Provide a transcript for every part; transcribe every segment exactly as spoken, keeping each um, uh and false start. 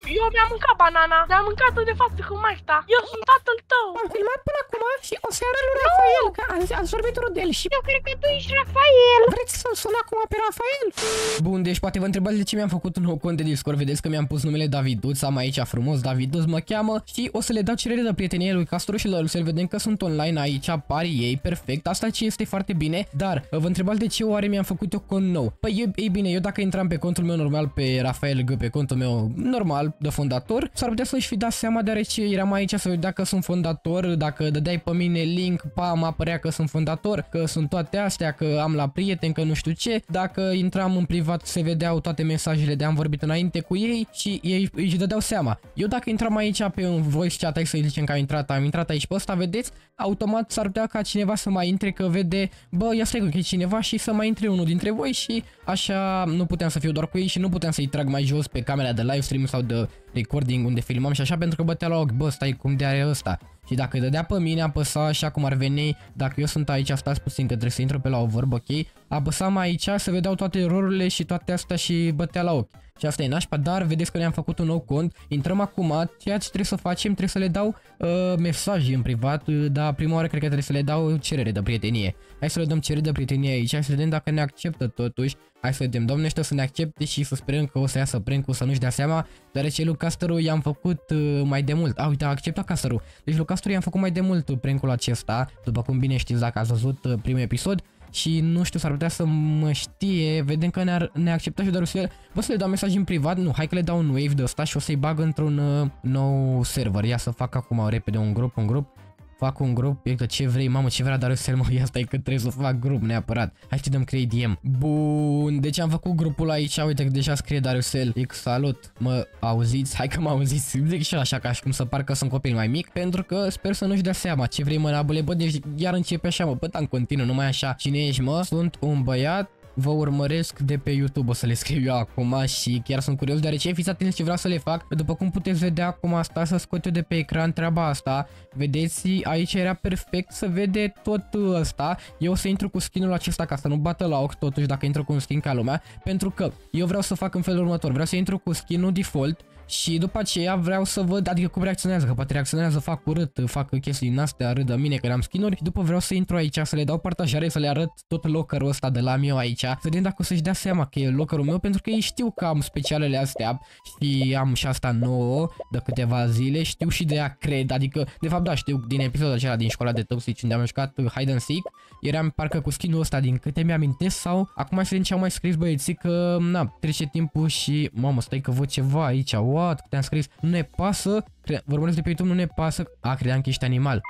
eu mi-am mâncat banana. Mi-am mâncat de față cu Marta. Eu sunt tatăl tău. M-am filmat până acum și o să arăt lui Rafael, că ați vorbit Rodel și... Eu cred că tu ești Rafael. Vreți să sun acum pe Rafael? Bun, deci poate vă întrebați de ce mi-am făcut un nou cont de Discord. Vedeți că mi-am pus numele Daviduț, am aici frumos, Daviduț mă cheamă și o să le dau cerere de prietenie lui Castro și la Rusel. Vedem că sunt online aici, apar ei, perfect. Asta ce este foarte bine, dar vă întrebați de ce oare mi-am făcut eu cont nou? Păi, ei bine, eu dacă intram pe contul meu normal, pe Rafael G, pe contul meu normal de fondator, s-ar putea să-și fi dat seama, deoarece eram aici să vedea că sunt fondator, dacă dădeai pe mine link, pam, apărea că sunt fondator, că sunt toate astea, că am la prieten, că nu știu ce. Dacă intram în privat, se vedeau toate mesajele de am vorbit înainte cu ei și ei își dădeau seama. Eu dacă intram aici pe un voice chat, hai să zicem că am intrat, am intrat aici pe ăsta, vedeți, automat s-ar putea ca cineva să mai intre, că vede, bă, ia stai că e cineva și să mai intre unul dintre voi și așa nu puteam să fiu doar cu ei și nu puteam să-i trag mai jos pe camera de livestream sau de recording unde filmam și așa, pentru că bătea la ochi, bă, stai cum de are ăsta. Și dacă îi dădea pe mine, apăsa așa cum ar veni, dacă eu sunt aici, stați puțin că trebuie să intru pe la o vorbă, ok? Apăsam aici, se vedeau toate erorurile și toate astea și bătea la ochi. Și asta e nașpa, dar vedeți că ne-am făcut un nou cont. Intrăm acum, ceea ce trebuie să facem, trebuie să le dau uh, mesaje în privat, uh, dar prima oară cred că trebuie să le dau cerere de prietenie. Hai să le dăm cerere de prietenie aici, hai să vedem dacă ne acceptă totuși. Hai să vedem, domne, ăștia să ne accepte și să sperăm că o să iasă prank-ul, să nu-și dea seama, deoarece lui Casteru i-am făcut uh, mai de mult. A, uite, a acceptat Casteru. Deci lui Casteru i-am făcut mai de mult prank-ul acesta, după cum bine știți dacă ați văzut uh, primul episod. Și nu știu, s-ar putea să mă știe, vedem că ne-a ne acceptat și doar să vă să le dau mesaj în privat, nu, hai că le dau un wave de ăsta și o să-i bag într-un uh, nou server. Ia să fac acum repede un grup, un grup. Fac un grup, e că ce vrei, mamă, ce vrea Darusel, mă, ia stai că trebuie să fac grup neapărat. Hai să dăm create D M. Bun, deci am făcut grupul aici, uite că deja scrie Darusel. X, salut, mă auziți? Hai că mă auziți, zic și așa ca și cum să par că sunt copil mai mic, pentru că sper să nu-și dea seama ce vrei, mă, nabule, bă, deci iar începe așa, mă, bă, în continuu, numai așa. Cine ești, mă? Sunt un băiat. Vă urmăresc de pe YouTube, o să le scriu eu acum și chiar sunt curios, deoarece fiți atenți ce vreau să le fac. După cum puteți vedea acum asta, să scot eu de pe ecran treaba asta. Vedeți, aici era perfect, să vede tot ăsta. Eu o să intru cu skinul acesta ca să nu bată la ochi totuși dacă intru cu un skin ca lumea, pentru că eu vreau să fac în felul următor. Vreau să intru cu skinul default și după aceea vreau să văd, adică cum reacționează, că poate reacționează, fac urât, fac chestii din astea, râd de mine că am skinuri și după vreau să intru aici, să le dau partajare, să le arăt tot lockerul ăsta de la meu aici, să vedem dacă o să-și dea seama că e lockerul meu, pentru că ei știu că am specialele astea și am și asta nouă de câteva zile, știu și de ea, cred, adică, de fapt da, știu din episodul acela din școala de toxici unde am jucat hide and seek, eram parcă cu skinul ăsta din câte mi-amintesc sau, acum să vedem ce au mai scris băieții, că, na, trece timpul și, mamă, stai că văd ceva aici, what? Te-am scris, nu ne pasă, vă urmăresc de pe YouTube, nu ne pasă, a, credeam că ești animal.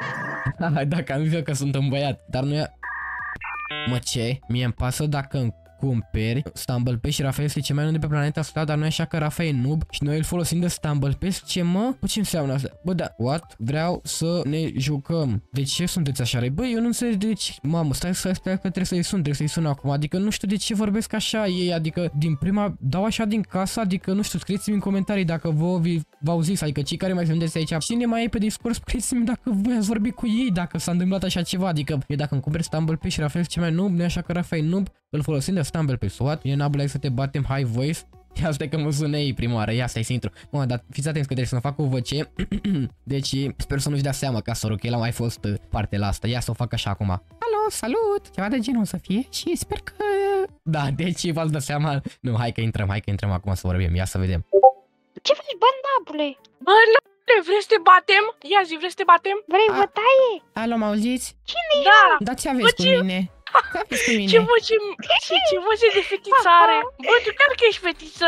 Dacă am zis eu că sunt un băiat, dar nu e... Mă, ce? Mie îmi pasă dacă îmi cumperi StumblePass și Rafael este cel mai nou de pe planeta asta, dar nu e așa că Rafael e noob și noi îl folosim de StumblePass. Ce, mă? Bă, ce înseamnă asta? Bă, da, what? Vreau să ne jucăm. De ce sunteți așa răi? Bă, eu nu înțeleg de ce. Mamă, stai să stai că trebuie să-i sun, trebuie să-i sun acum. Adică nu știu de ce vorbesc așa ei, adică din prima dau așa din casă, adică nu știu, scrieți-mi în comentarii dacă vă v-au zis, adică cei care mai sunteți aici. Cine mai e pe Discord, scrieți-mi dacă voi ați vorbit cu ei, dacă s-a întâmplat așa ceva, adică eu dacă îmi cumperi StumblePass și Rafael este cel mai noob, nu e așa că Rafael noob, îl folosim de StumblePass. What? E nabula să te batem high voice. Ia stai că mă sună ei prima oară. Ia stai să intru. Mă, dar fiți atenți că trebuie să fac o voce. Deci sper să nu-și dea seama ca soră că el a mai fost partea la asta. Ia să o fac așa acum. Alo, salut! Ceva de genul să fie și sper că... Da, deci v-ați dat seama. Nu, hai că intrăm, hai că intrăm acum să vorbim. Ia să vedem. Ce faci, bandabule? Bă, vrei să te batem? Ia zi, vrei să te batem? Vrei bătaie? Alo, mă auziți? Cine-i? Da! Da, ce aveți cu mine? Ce aveți cu mine? Ce voce, ce, ce voce de fetiță are? Bă, tu chiar că ești fetiță?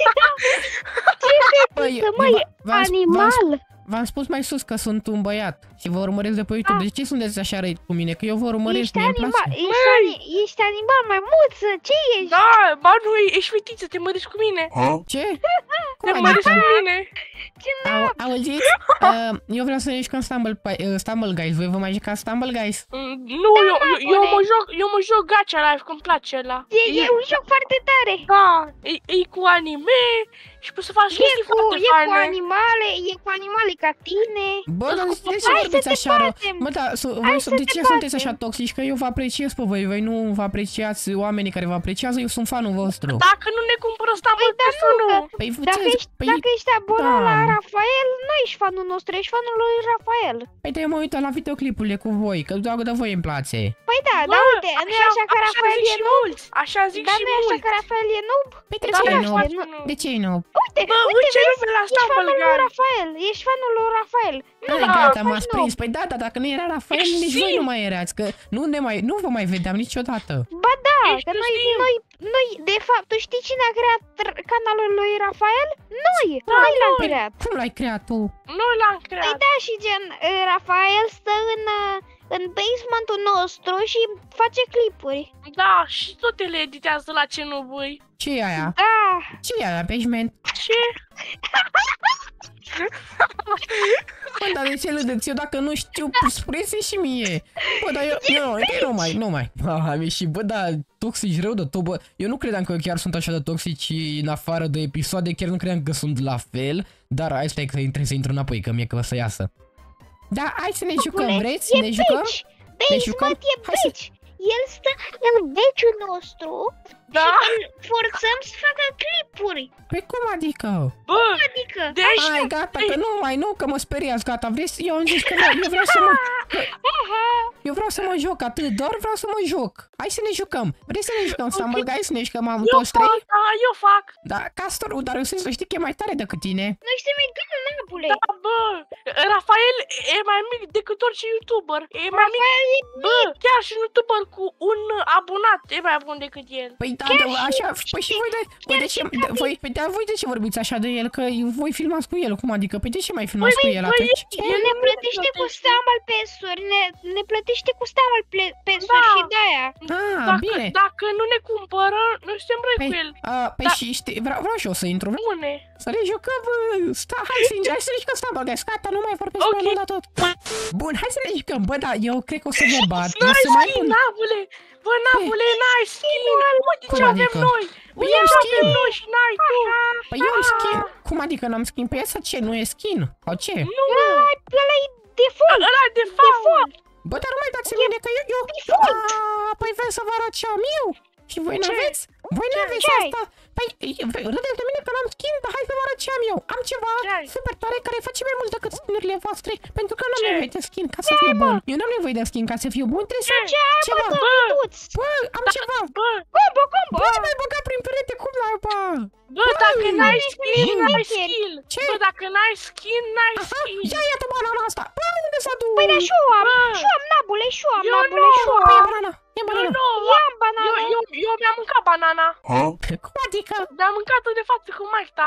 Ce fetiță, măi, animal? V-am spus mai sus că sunt un băiat și vă urmăresc de pe YouTube. De ce sunteți așa răi cu mine? Că eu vă urmăresc, ești mie-mi place. Ești, ani ești animal, maimuță, ce ești? Da, ba nu, ești fetiță, te mărești cu mine. Ce? Te mărești cu mine. Ce Au, auziți? uh, eu vreau să ne jucăm Stumble, uh, Stumble Guys. Voi vă mai jucați Stumble Guys? Mm, nu, da, eu, eu, eu, mă joc, eu mă joc Gacha Life, că-mi place ăla. E, e un joc foarte tare. Da, e, e cu anime și poți să faci E chestii cu, foarte e cu faine. animale, e cu animale ca tine. Bă, dar de ce Hai să vorbiți te așa rău? batem. Mă, da, să, Hai voi, să de te ce sunteți batem. așa toxici? Că eu vă apreciez pe voi, voi nu vă apreciați oamenii care vă apreciază, eu sunt fanul vostru. Dacă nu ne cumpără Stumble Păi, dar Pass-ul, nu, nu. Păi, Dacă ce- ești, păi, dacă ești abonat da. la Rafael, nu ești fanul nostru, ești fanul lui Rafael. păi de mă uită la videoclipurile cu voi, că doar de voi îmi place. Păi da, Bă, dar uite, nu e așa că Rafael zic e și noob? mulți, așa zic Dar și nu e așa mulți. că Rafael e noob? Păi de Da, ce da, nu? foarte nu. De ce nu? Uite, Bă, uite, uite vezi, nume la ești Stumble fanul lui Guys. Rafael, ești fanul lui Rafael. Nu, Hai, da, gata, faci m-ați noob. prins. Păi da, da, dacă nu era Rafael, Ești nici voi sim. nu mai erați, că nu, ne mai, nu vă mai vedeam niciodată. Ba da, Ești că noi, Sim. noi, noi, de fapt, tu știi cine a creat r- canalul lui Rafael? Noi, Da, noi l-am noi. creat. Cum l-ai creat tu? Noi l-am Păi creat. da, și gen, uh, Rafael stă în, uh, în basementul nostru și face clipuri. Da, și tot le editează la ce nu voi. Ce e aia? Da, Ce e aia, basement? Ce? Bă, dar de ce râdeți? Eu dacă nu știu, spuneți și mie. Bă, dar eu, eu, eu nu mai, nu mai. Am ieșit, bă, da, toxici rău de tot, bă. Eu nu credeam că chiar sunt așa de toxici în afară de episoade, chiar nu credeam că sunt la fel. Dar hai stai că trebuie să intru înapoi, că mie că o să iasă. Da, hai să ne jucăm, bune, vreți? e Ne jucăm? bitch. Ne jucăm? Basement e Hai să- bitch. El stă în beciul nostru Da? și îl forțăm să facă clipuri. Păi cum adică? Bă, Adică, deci... Hai, gata, că nu mai, nu, că mă speriați, gata, vreți? Eu am zis că vreau, eu vreau să mă... Eu vreau să mă joc atât, doar vreau să mă joc. Hai să ne jucăm. Vrei să ne jucăm, Stumble Guys? Să ne jucăm am Eu toți trei? fac, da, eu fac. Da, Castorul, dar eu să știi că e mai tare decât tine. noi suntem egali, nabule. Da, bă, Rafael e mai mic decât orice YouTuber. E mai mic, Rafael e bă, chiar și un YouTuber cu un abonat e mai bun decât el. Păi da, Chiar da, și- așa, păi și voi de, voi de ce, de, voi, păi da, voi de ce vorbiți așa de el, că voi filmați cu el, cum adică, păi de ce mai filmați cu el băi, atunci? El ne nu plătește cu plătește. Stumble Pass-uri, ne, ne plătește cu Stumble ple- Pass-uri Da. și de-aia. Ah, Dacă, bine. dacă nu ne cumpără, noi suntem răi Păi, cu el. a, păi Da. și știi, vreau, vreau și eu să intru. Bune. Să le jucăm, bă, sta, hai să, hai să ne jucăm Stumble Guys, gata, nu mai vorbesc Ok. mai mult la tot. Bun, hai să ne jucăm, bă, da, eu cred că o să vă bat, eu N-ai sunt mai skin, bun. nabule! Bă, nabule, n-ai skin! Uite Cum ce avem adică? noi! Păi Uite am ce skin. avem noi și n-ai tu! Păi eu am skin. Cum adică n-am skin? Păi asta ce, nu e skin? Sau ce? Nu! Ăla e default. Ăla e de fault! Bă, dar nu mai dați mine că eu, eu... default. A, păi vreau să vă arăt ce am eu. Și voi Ce? n-aveți? Voi n-aveți Ce ai? asta. Păi, râdeți de mine că n-am skin, dar hai să vă arăt ce am eu. Am ceva Ce ai? super tare care face mai mult decât skinurile voastre. Pentru că nu am Ce? nevoie de skin ca să fiu bun. Eu n-am nevoie de skin ca să fiu bun, trebuie să am Ce? ceva. Bă! Bă, am ceva. Bă, Combo, combo. Bă, mai băga prin perete, cum l-ai, bă? bă, dacă n-ai skin, Bă, n-ai ce? skill! Ce? Bă, dacă n-ai skin, n-ai Aha, skin! ia, ia-te banana asta. Bă, unde s-a dus? Păi da, și eu am, Bă. și eu am nabule, și eu am Eu nabule, nu. și eu Păi, ia am. banana, ia Eu banana. nu! Ia-am Eu, banana. eu, eu mi-am mâncat banana! Cum adică? Mi-am mâncat-o de față cu Maicta!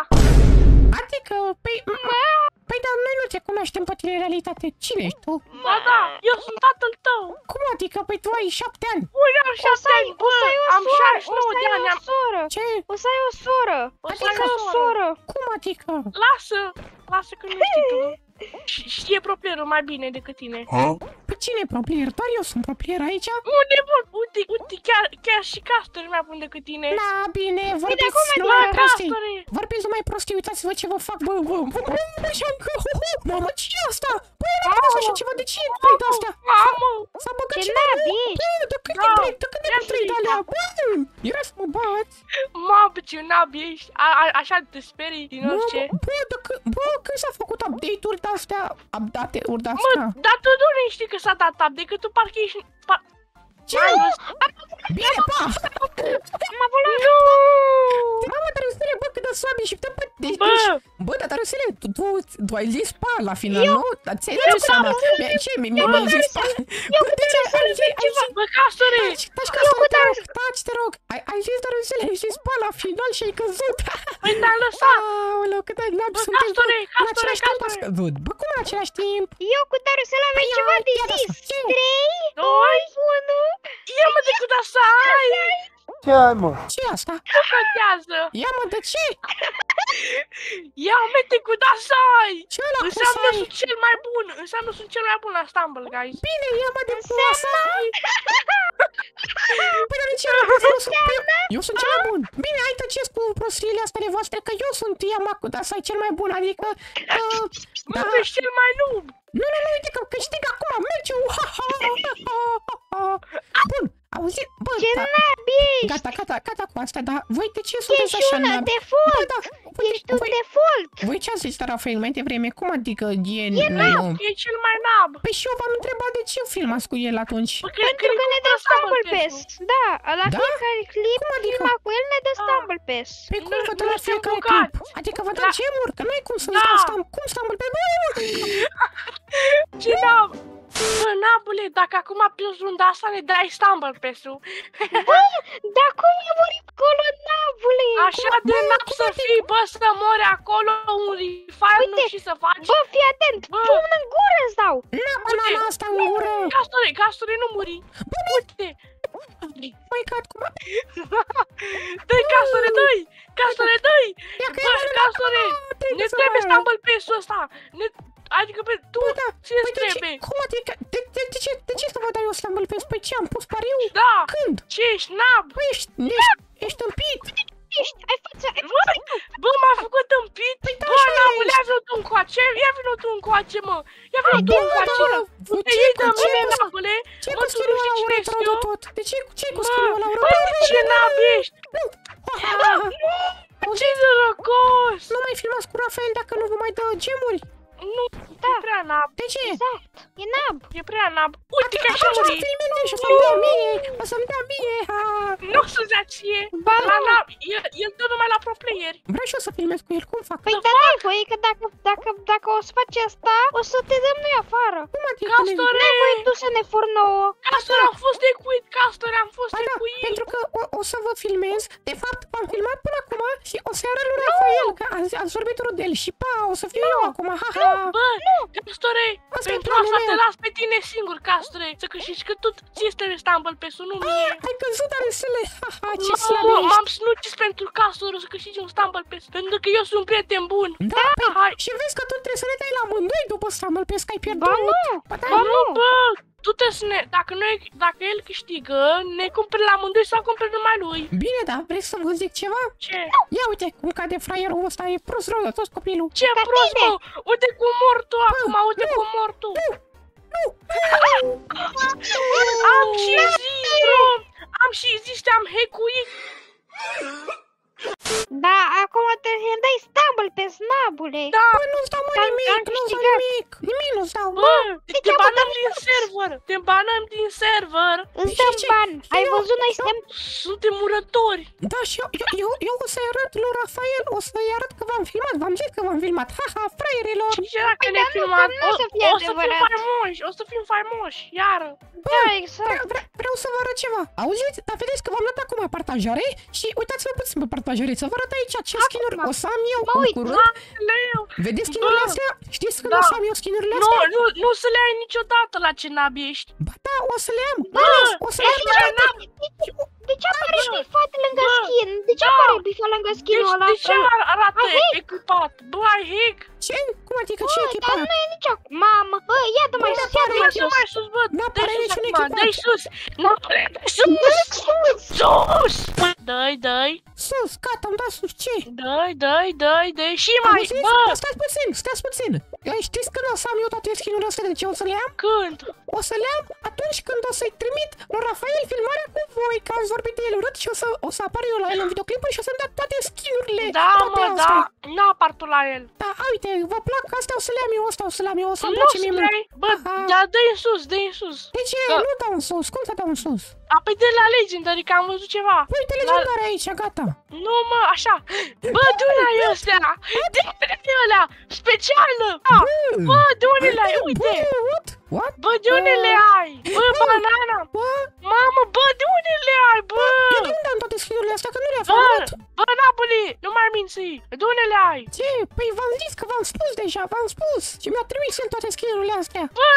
Adică, păi... Păi, dar noi nu te cunoaștem pe tine în realitate. Cine ești tu? Ba da, eu sunt tatăl tău! Cum adică? Păi tu ai șapte ani. Ui, am O să șapte ai, ani, o bă! să ai o Am soră, șaizeci și o nouă să de ai ani, o am... soră. Ce? O să ai o soră. O O să să ai ai o soră. Cum adică? Lasă! Lasă că nu știi tu! Și- Știe proplerul mai bine decât tine. Păi cine e proplier? Doar eu sunt proplier aici? Unde bun? Uite, uite, chiar, chiar și Castor e mai bun decât tine. Da, bine, cum vorbiți adică? numai Bă, prostii. Castore! Vorbiți numai prostii, uitați-vă ce vă fac, bă, bă, bă, bă, bă, și că, hu, hu, mamă, ce e asta? Bă, eu n-am văzut așa ceva, de ce e trei de-astea? Mamă! S-a băgat Ce ceva, nab bă, ești? bă, de când Da, e trei, de când e ia cu trei zi, de-alea, bă, era să mă bați. Mamă, ce nab ești! A, a, așa te sperii din Bă, orice. bă, de când, bă, când s-a făcut update-uri de-astea, update-uri Mă, de-astea? dar tu nu știi că s-a dat up, decât tu parcă ești... Pa... Ce? Mai văzut? Bine, pa! M-a volat. Nu! Mamă, dar Rusele, bă, cât de soabi și bă, deci, Bă! deci, bă, dar Rusele, tu, tu, tu ai zis pa la final, nu? Dar ți-ai dat seama, Mi-ai- ce, mi- mi- mi-ai zis pa? Bă, de ce ai zis, ai zis, Bă, Castore! taci, taci, Castor, te rog, taci, te rog, ai, ai zis, dar Rusele, ai zis pa la final și ai căzut. Păi te-am lăsat! Aoleu, cât de labi Bă, sunteți, bă, Castore, în Castore, același timp Castore. ați căzut. Bă, cum în același timp? Eu cu Darusel avem Păi, ceva ia, de ia zis. asta, ce? Trei, Doi! unu. Ia mă de cât asta ai! Ce ai, mă? Ce e asta? Nu contează! Ia mă, de ce? Ia mete cu asta ai! Ce ăla cu Înseamnă sai? sunt cel mai bun! Înseamnă sunt cel mai bun la Stumble, guys! Bine, ia mă de cu Înseamnă- sai. Păi, dar de ce eu sunt, eu sunt cel mai bun. Bine, hai tăceți cu prostiile astea de voastre, că eu sunt Yamaku, dar să-i cel mai bun, adică... Uh, da. Nu, ești cel mai noob. Nu, nu, nu, uite că câștig acum meciul. Bun, auzi, bă, Ce da, nabi ești? gata, gata, gata cu asta, dar voi de ce sunteți Ești așa una nabi? default. Bă, da, uite, Ești un voi, default. voi ce ați zis, Rafael, mai devreme? Cum adică e... E nu? E cel mai nab. Păi și eu v-am întrebat de ce filmați cu el atunci. Bă, Pentru că ne dă Stumble Pass. Da, la Da? fiecare clip, Cum adică? filma cu el ne dă Da. Stumble Pass. Păi cum Nu- vă dă nu la suntem fiecare bogați. clip? Adică vă dă Da. gemuri, că n-ai cum să-ți Da. dau stam, cum Stumble Pass? Ce nab? Bă, nabule, dacă acum pierzi runda asta, ne dai Stumble Pass-ul. Dar cum e vorbit acolo, nabule? Așa de Bă, nab cum să adică? fii, bă, să mori acolo un refire, nu Uite, și să faci. Bă, fii atent, Bă. pun în gură îți dau. Na, banana asta în gură! Castore, Castore, nu muri. Uite. Mai cad cum... Dă-i, Castore, dă-i. Castore, dă-i. Ia că Bă, e Castore, trebuie ne să trebuie mai- Stumble Pass-ul ăsta. Ne... Adică pe tu, Bă, da, ce-ți păi de ce, trebuie? cum adică, de, de, de, ce, de ce să vă dau eu Stumble Pass? Păi ce, am pus pariu? Da. Când? Ce ești, nab? Păi ești, ești, ești împit! Ești, ai fața, ai Bă, bă, m-a făcut împit. Păi da, Bă, așa nabule, ești. ia vină tu încoace. Ia vină tu încoace, mă. Ia vină tu bă, încoace. da, Uite, ce ei cu- de ce mine, cu- nabule. Ce Mă, cu tu nu skinul ăla știi cine urât ești rău de eu? tot? De ce, ce cu Bă, skinul ăla urât? bă, ce nab ești? Ce drăgos. Nu mai filmați cu Rafael dacă nu vă mai dă gemuri? Nu, Da. e prea nab. De ce? Exact, e nab. E prea nab. Uite că așa Atunci o să muri. filmeze și o să-mi dea mie! O să-mi dea mie! Ha! Nu o să-ți dea ție. Ba La nu. nab, el, el dă numai la pro player. Vreau și eu să filmez cu el, cum fac? Păi da, n-ai voie, că dacă, dacă, dacă o să faci asta, o să te dăm noi afară. Cum adică? Castore. N-ai voie tu să ne furi nouă. Castor, am fost decuit, Castor, am fost Ba da, decuit. pentru că o, o să vă filmez. De fapt, v-am filmat până acum și o să arăt lui Rafael că ați, ați vorbit rău de el și pa, o să fiu eu acum, ha, ha. Bă, Castore, Asta e pentru planul asta te meu. las pe tine singur, Castore, să câștigi, că tu ți este Stumble Pass-ul, nu mie. Ai căzut ale sale, ha, ha, ce M- slab m- ești. M-am snucis pentru Castor să câștigi un Stumble Pass, pentru că eu sunt un prieten bun. Da, păi, Hai. și vezi că tu trebuie să ne dai la amândoi după Stumble Pass, că ai pierdut. Ba nu, Ba da, ba Nu, bă, tu trebuie să ne, dacă, noi, dacă el câștigă, ne cumperi la amândoi sau cumperi numai lui. Bine, da, vrei să vă zic ceva? Ce? Ia uite cum cade fraierul ăsta, e prost rău de tot copilul. Ce Ca prost, tine. mă! Uite cum mor tu acum, uite nu. cum mor tu! Nu, Am și zis, bro! Am și zis, te-am hackuit! Da, acum te dai Stumble Pass, nabule. Da! bă, nu-ți dau mă Am- nimic, am nu-ți dau câștigat. nimic, nimic nu-ți dau. Bă, de te ce am banăm făcut din server! Te banăm din server! Îți Și dăm ce? bani. Ai Eu- văzut, noi eu- suntem... Suntem urători! Da, și eu, eu, eu, eu o să-i arăt lui Rafael, o să-i arăt că v-am filmat, v-am zis că v-am filmat, ha, ha, fraierilor. Și ce dacă Păi, ne dar nu, filmat? că nu o să fie o, o să fim adevărat. faimoși! O să fim faimoși! Iară! Da, Vreau, exact. vreau, vreau să vă arăt ceva. Auziți? Dar vedeți că v-am dat acum partajare și uitați-vă puțin pe partajare, să vă arăt aici ce skinuri o să am eu Mă în uit, curând. Leu! Vedeți skinurile Bă. astea? Știți când Da. o să am eu skinurile Nu, astea? nu, nu să le ai niciodată la ce nab ești! Ba da, o să le am. Bă, o să le am. ești la nab! De ce apare Bă. bifat lângă Bă. skin? De ce Da. apare bifat lângă skinul Deci, ăla? de ce ar- arată Ai hack? echipat? Bă, ai hack? Ce? Cum adică ce Bă, dar echipat? nu e nici acum. Mamă, bă, ia-te mai Bă, sus, dar ia-te mai Mai sus, sus. mai sus, bă! N-apare Dă-i sus niciun acum, echipat. dă-i sus! Nu, dă-i sus! Sus! Dă-i, dă-i! Sus, gata, am dat sus, ce? Dă-i, dă-i, dă-i, dă-i și mai, Auziți? bă! Stați puțin, stați puțin. Ei, știți când o să am eu toate skinurile astea, de ce o să le am? Când? O să le am atunci când o să-i trimit lui Rafael filmarea cu voi, că ați vorbit de el urât și o să, o să apar eu la el în videoclipuri și o să-mi dea toate skinurile. Da, toate mă, astea. da, n-a partul la el. Da, uite, vă plac, astea o să le am eu, asta o să le am eu, o să-mi Nu place să mie mult. le Bă, Aha. da, dă-i în sus, dă-i în sus. De ce? Da. Nu dau în sus, cum să dau în sus? A, pe de la Legendary, că am văzut ceva. Uite, legendare aici, gata. Nu, mă, așa. Bă, de-unde-i ăstea? De-unde-i ălea? Specială! Da. Bă, de-unde le ai? Uite! Bă, what? What? Bă, de unde le ai? Bă, banana! Bă, Mamă, bă, de unde le ai, bă? eu de unde am toate skinurile astea, că nu le-a Bă, făcut? bă, Napoli, nu mai minți. De unde le ai? Ce? Păi v-am zis că v-am spus deja, v-am spus. Și mi-a trimis el toate skinurile astea. Bă,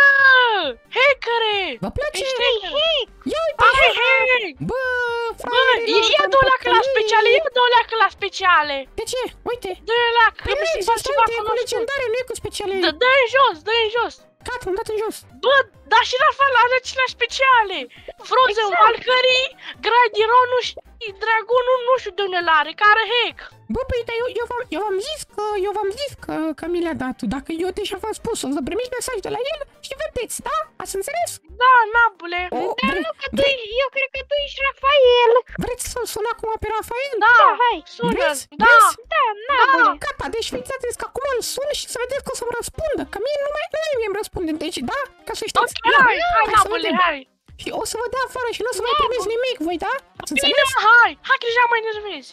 hackere! Vă place? Ești hacker! Ia uite! Ai hack! Bă, Bă, fraierilor, ia am două leacă la păcălit. speciale, ia două leacă la speciale! De ce? Uite. Dă-i leacă, că Păi mi nu se există, fac ceva uite, e cu cunoscut. legendare, nu e cu speciale. Dă- Dă-i jos, dă-i jos! Gata, m-am dat în jos. Bă, dar și Rafael are acelea speciale. Frozen, Exact. Valkyrie, Gradironul și Dragonul nu știu de unde l-are, care hack. Bă, păi, dar eu, eu, v-am, eu v-am zis că, eu v-am zis că, că mi le-a dat. Dacă eu deja v-am spus, o să primiți mesaj de la el și vedeți, da? Ați înțeles? Da, nabule. O, Dar vrei, nu, că tu vrei, ești, eu cred că tu ești Rafael. vreți să sun acum pe Rafael? Da, Da, hai. sună. Vreți? Da. Vreți? Da, nabule. Gata, deci fiți atenți că acum îl sun și să vedeți că o să-mi răspundă. Că mie nu mai, nu mai mie îmi răspunde, deci da? Ca să știți. Ok, hai, hai, să nabule, vedem. hai. Și o să vă dea afară și nu o să mai primiți nimic, voi, da? Ați Bine, înțeles? mă, hai, hai că deja mă enervezi.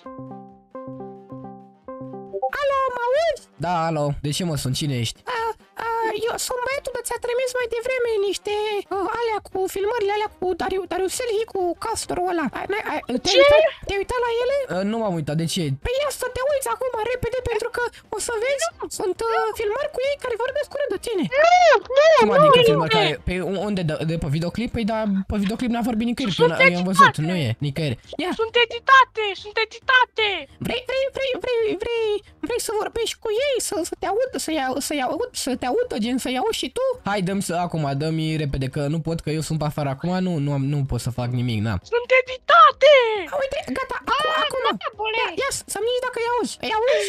Alo, mă auzi? Da, alo, de ce mă sun? Cine ești? A, a, eu sunt băiatul de ți-a trimis mai devreme niște uh, alea cu filmările alea cu Dariu, Dariu Selhi cu castorul ăla. Ai, ai, ai, te-ai uitat, te-ai uitat la ele? Uh, nu m-am uitat, de ce? Păi ia să te uiți acum repede pentru că o să vezi, sunt uh, filmări cu ei care vorbesc urât de tine. Cum adică filmări care, pe unde, de, de pe videoclip? Păi da, pe videoclip n-a vorbit nicăieri, că eu n- eu am văzut, nu e, nicăieri. Ia, Sunt editate, sunt editate. vrei, vrei, vrei, vrei, vrei, vrei să vorbești cu ei, să, să te audă, să-i au- să-i aud, să te audă, gen să-i auzi și tu? Hai, dăm să, acum, dă-mi repede, că nu pot, că eu sunt pe afară acum, nu, nu, am, nu pot să fac nimic, na. Sunt editate. A, uite, gata, acum, acum, Nabule. ia, ia, să-mi zici dacă îi auzi, îi auzi?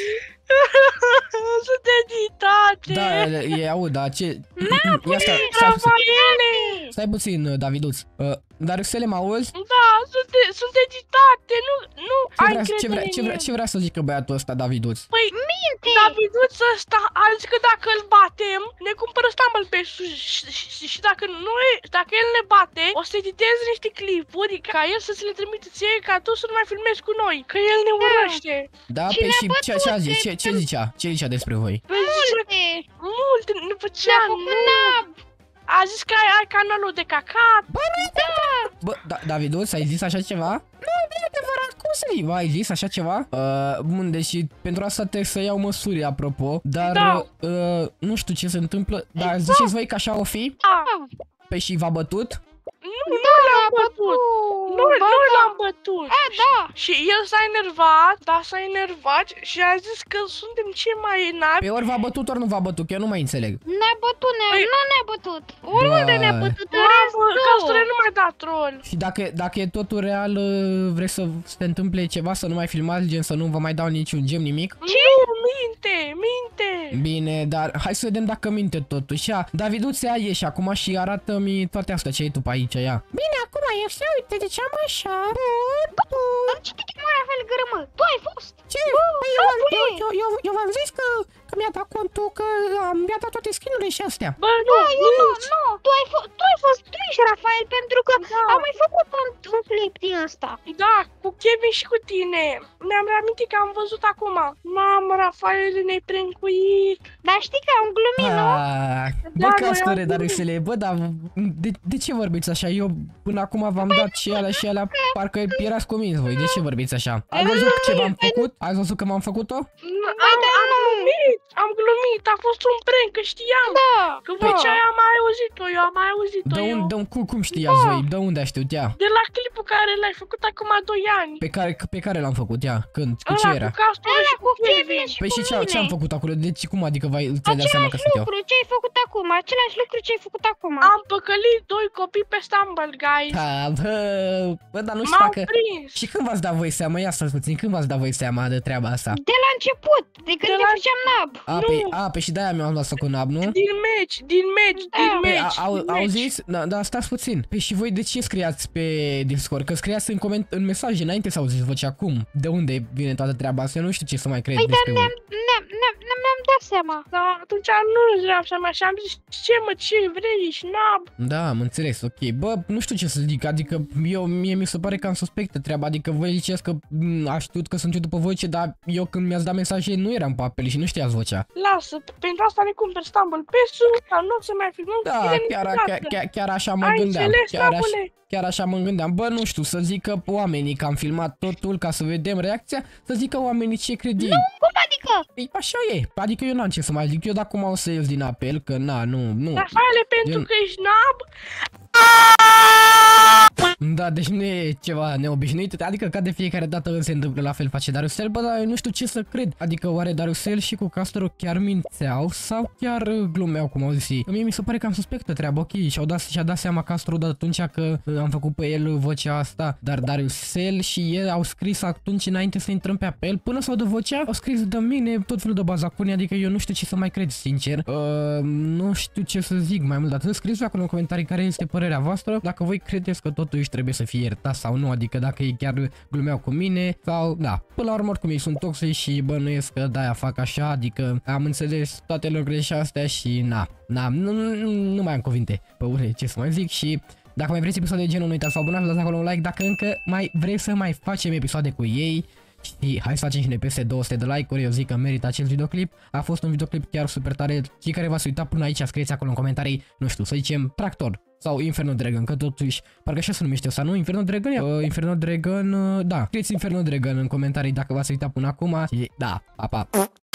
Sunt editate. Da, e aud, da, ce... Ia stai, stai puțin, Rafaele. stai puțin, Daviduț, uh, dar să le mă auzi? Da, sunt, e- sunt editate, nu, nu Ce ai vrea, ce, încredere vrea, în ce, vrea, el. ce vrea să zică băiatul ăsta, Daviduț? Păi, Minte. Daviduț ăsta a zis că dacă îl batem, ne cumpără Stumble pe și, și, și dacă nu e, dacă el ne bate, o să editez niște clipuri ca el să ți le trimite ție ca tu să nu mai filmezi cu noi, că el ne urăște. Da, Cine pe și a ce, ce a bătut zis, de- ce, ce zicea, ce zicea despre voi? Păi zice Multe. multe, nu Ce-a făcea, făcut nu. nab. A zis că ai, ai canalul de cacat. Bă, da, Daviduț, ai zis așa ceva? Nu, nu e adevărat, cum să zic? Bă, ai zis așa ceva? Uh, bun, deci pentru asta trebuie să iau măsuri, apropo, dar Da. uh, nu știu ce se întâmplă, dar ziceți voi că așa o fi? Da. Pe și v-a bătut? Nu, nu l-am bătut. Nu, Ba, nu da. l-am bătut. A, da. Și el s-a enervat, da, s-a enervat și a zis că suntem cei mai înapi. Pe ori v-a bătut, ori nu v-a bătut, că eu nu mai înțeleg. Ne-a bătut, ne Păi- nu ne-a bătut. Oriunde Bă. ne-a bătut în Mamă, restul. Castore nu mai da troll. Și dacă, dacă e totul real, uh, vreți să se întâmple ceva, să nu mai filmați, gen să nu vă mai dau niciun gem, nimic? Nu, minte, minte. Bine, dar hai să vedem dacă minte totuși. Ia, Daviduț, ia ieși acum și arată-mi toate astea ce ai tu pe aici, ia. Bine, acum ieși, uite, de ce am așa? Bun, bun. Dar ce te chemă Rafael Gărâmă? Tu ai fost? Ce? Păi eu, v-am- eu, eu, eu, eu v-am zis că, că mi-a dat contul, că am, mi-a dat toate skin-urile și astea. Bă, nu, Da, eu nu, minți. nu. Tu ai, fost, tu ai fost, tu ești Rafael, pentru că Da. am mai făcut un, un clip din ăsta. Da, cu Kevin și cu tine. Mi-am reamintit că am văzut acum. Mamă, Rafael, ne-ai prencuit. Dar știi că am glumit, nu? Ah, bă, Da, Castore, noi am dar Rusele, bă, dar de, de ce vorbiți așa? Eu până acum v-am dat și alea și alea, parcă erați convins voi. De ce vorbiți așa? Ați văzut ce v-am făcut? Ați văzut că m-am făcut-o? Nu, Am, am glumit, am glumit, a fost un prank, că știam. Da. Că voi ce am mai auzit-o, eu am mai auzit-o De eu. unde, de, cum, cum știați voi? De unde a știut ea? De la clipul care l-ai făcut acum doi ani. Pe care, pe care l-am făcut ea? Când? Cu ce Ăla era? cu Castor Ăla și cu cu Kevin Kevin. și Păi cu și ce, ce am mine. făcut acolo? Deci cum adică v-ai ți-ai dat seama că sunt Același eu? lucru, ce ai făcut acum? Același lucru ce ai făcut acum. Am păcălit doi copii pe Stumble, guys. Ha, bă, bă, dar nu știu M-au dacă... prins. Și când v-ați dat voi seama? Ia să puțin, când v-ați dat voi seama de treaba asta? De la început, de când De ne la- făceam nab. A, Nu. pe, a, pe și de-aia mi-am luat-o cu nab, nu? Din meci, din meci, Da. din Păi, meci. a, au, din meci. auziți? Da, da, stați puțin. Păi și voi de ce scriați pe Discord? Că scriați în, coment în mesaje înainte să auziți vocea acum. De unde vine toată treaba asta? Eu nu știu ce să mai cred Păi, dar despre voi. ne-am, ne-am, ne-am, ne-am dat seama. Da, atunci nu îți vreau să mai și am zis, ce mă, ce vrei, ești nab. Da, am înțeles, ok. Bă, nu știu ce să zic, adică eu, mie mi se pare că am suspectă treaba, adică voi ziceți că m, a știut că sunt eu după voce, dar eu când mi-ați dat mesaje nu eram pe apele și nu știați vocea. Lasă, pentru asta ne cumperi Stumble Pesu, dar nu o să mai filmăm cu Da, tine chiar, niciodată. chiar, chiar, chiar așa mă Ai gândeam. înțeles, Chiar așa, Stumble? chiar așa mă gândeam. Bă, nu știu, să zică oamenii că am filmat totul ca să vedem reacția, să zică oamenii ce cred ei. Cum adică? Păi așa e, adică eu n-am ce să mai zic, eu dacă acum o să ies din apel, că na, nu, nu. Rafaele, pentru Gen- că ești nab, Da, deci nu e ceva neobișnuit, adică ca de fiecare dată se întâmplă la fel face Darusel, bă, dar eu nu știu ce să cred. Adică oare Darusel și cu Castro chiar mințeau sau chiar glumeau, cum au zis ei? Mie mi se pare cam suspectă treaba, ok, și-au dat, și-a dat seama Castro de atunci că am făcut pe el vocea asta, dar Darusel și el au scris atunci înainte să intrăm pe apel, până s-au dat vocea, au scris de mine tot felul de bazacuni, adică eu nu știu ce să mai cred, sincer. Uh, nu știu ce să zic mai mult de atât. Scrieți acolo în comentarii care este părerea voastră, dacă voi credeți că totuși trebuie să fie iertat sau nu, adică dacă ei chiar glumeau cu mine sau, da, până la urmă oricum ei sunt toxici și bănuiesc că de-aia fac așa, adică am înțeles toate lucrurile și astea și na, na, nu, nu, nu mai am cuvinte pe ure ce să mai zic și dacă mai vreți episoade de genul, nu uitați să vă abonați, dați acolo un like dacă încă mai vreți să mai facem episoade cu ei. Și hai să facem și noi peste două sute de like-uri, eu zic că merită acest videoclip. A fost un videoclip chiar super tare. Cei care v-ați uitat până aici, scrieți acolo în comentarii, nu știu, să zicem Tractor sau Inferno Dragon, că totuși, parcă așa se numește ăsta, nu? Inferno Dragon? Uh, Inferno Dragon, uh, da. Scrieți Inferno Dragon în comentarii dacă v-ați uitat până acum. Și da, pa, pa.